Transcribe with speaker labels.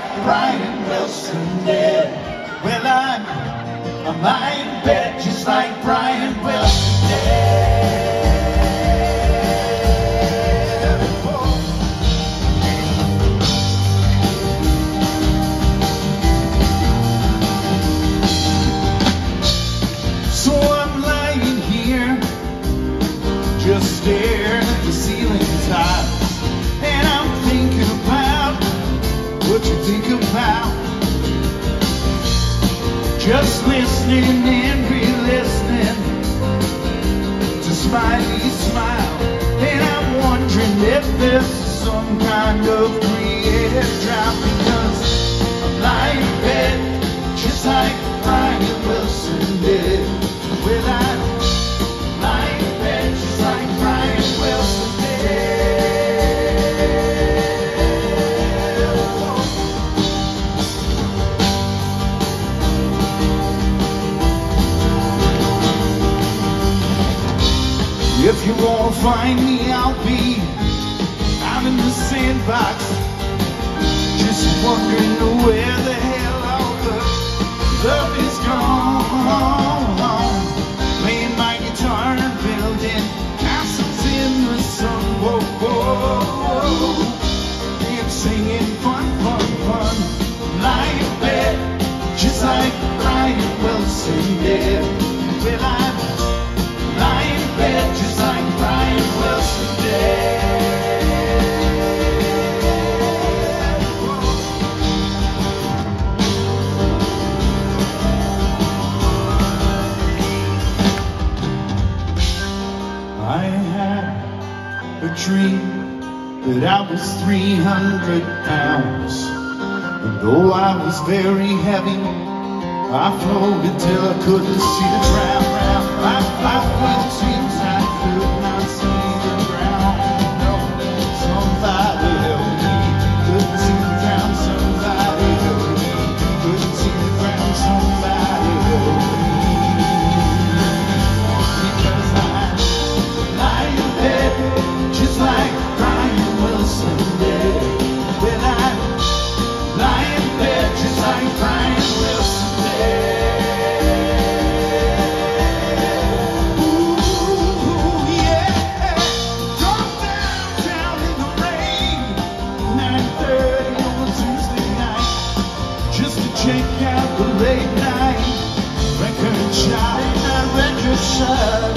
Speaker 1: Brian Wilson did. Well, I'm lying in bed just like Brian Wilson did. So I'm lying here, just staring at the ceiling tiles, and I'm thinking about what you think about. Just listening and re-listening to Smiley's smile, and I'm wondering if there's some kind of creative drought, because I'm lying in bed just like Brian Wilson did. Well, I'm lying in bed just like Brian Wilson did. If you won't find me, I'll be out in the sandbox, just wondering where the hell all the love is gone. Playing my guitar and building castles in the sun, whoa, whoa, and singing fun, fun, fun. Lying in bed just like Brian Wilson did. Well, I'm lying in bed just like Brian Wilson did. I had a dream that I was 300 pounds, and though I was very heavy, I floated till I couldn't see the ground. I felt seems I could not see the ground. No, somebody help me. Couldn't see the ground. Somebody help me. Couldn't see the ground. Somebody help me. Because I lie in bed just like Brian Wilson did. Well, I lie in bed just like Brian Wilson did. Check out the late night record shop, that record shop.